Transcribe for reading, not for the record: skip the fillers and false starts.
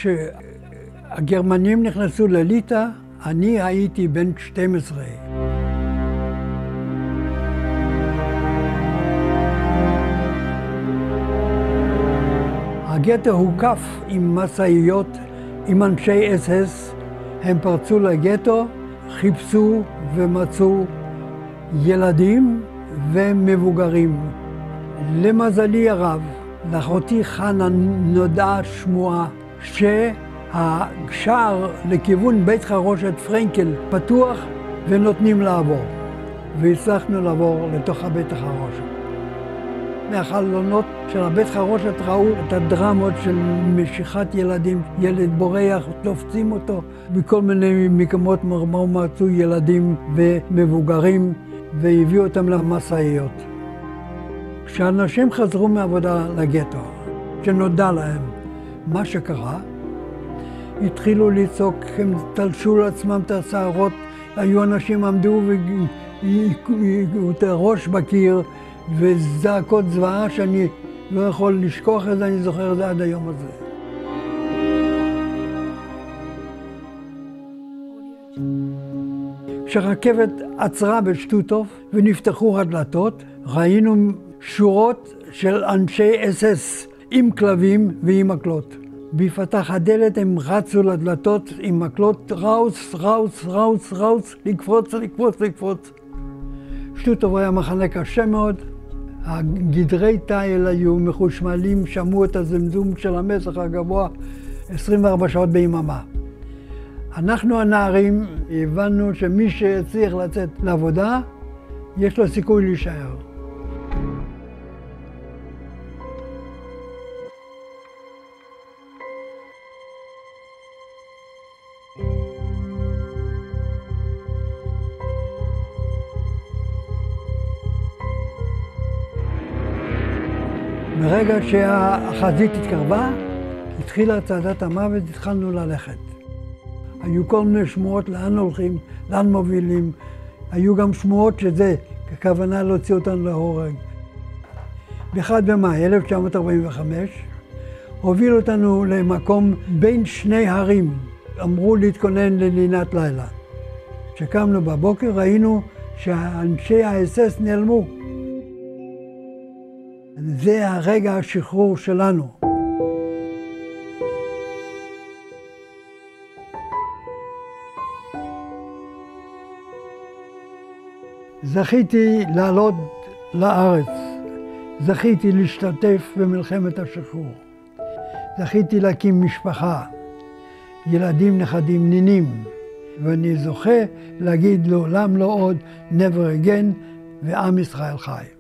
כשהגרמנים נכנסו לליטא, אני הייתי בן 12. הגטו הוקף עם משאיות, עם אנשי אס-אס. הם פרצו לגטו, חיפשו ומצאו ילדים ומבוגרים. למזלי הרב, לאחותי חנה נודעה שמועה שהשער לכיוון בית חרושת פרנקל פתוח ונותנים לעבור. והצלחנו לעבור לתוך הבית החרושת. מהחלונות של הבית חרושת ראו את הדרמות של משיכת ילדים. ילד בורח, תופסים אותו. בכל מיני מקומות מצאו ילדים ומבוגרים והביאו אותם למשאיות. כשאנשים חזרו מעבודה לגטו, שנודע להם מה שקרה, התחילו לצעוק, הם תלשו לעצמם את השערות, היו אנשים עמדו והיו את הראש בקיר, וזעקות זוועה שאני לא יכול לשכוח את זה, אני זוכר את זה עד היום הזה. כשהרכבת עצרה בשטוטוף ונפתחו הדלתות, ראינו שורות של אנשי אס-אס עם כלבים ועם מקלות. בפתח הדלת הם רצו לדלתות עם מקלות, ראוץ, ראוץ, ראוץ, ראוץ, לקפוץ, לקפוץ, לקפוץ. שטוטוף היה מחנה קשה מאוד. הגדרי תיל היו מחושמלים, שמעו את הזמזום של המסך הגבוה 24 שעות ביממה. אנחנו הנערים הבנו שמי שצריך לצאת לעבודה, יש לו סיכוי להישאר. ברגע שהחזית התקרבה, התחילה צעדת המוות, התחלנו ללכת. היו כל מיני שמועות לאן הולכים, לאן מובילים. היו גם שמועות שזה, ככוונה להוציא אותנו להורג. ב-1 במאי 1945 הובילו אותנו למקום בין שני הרים. אמרו להתכונן ללינת לילה. כשקמנו בבוקר ראינו שאנשי האס-אס נעלמו. זה הרגע השחרור שלנו. זכיתי לעלות לארץ. זכיתי להשתתף במלחמת השחרור. זכיתי להקים משפחה, ילדים, נכדים, נינים. ואני זוכה להגיד לעולם לא עוד, never again, ועם ישראל חי.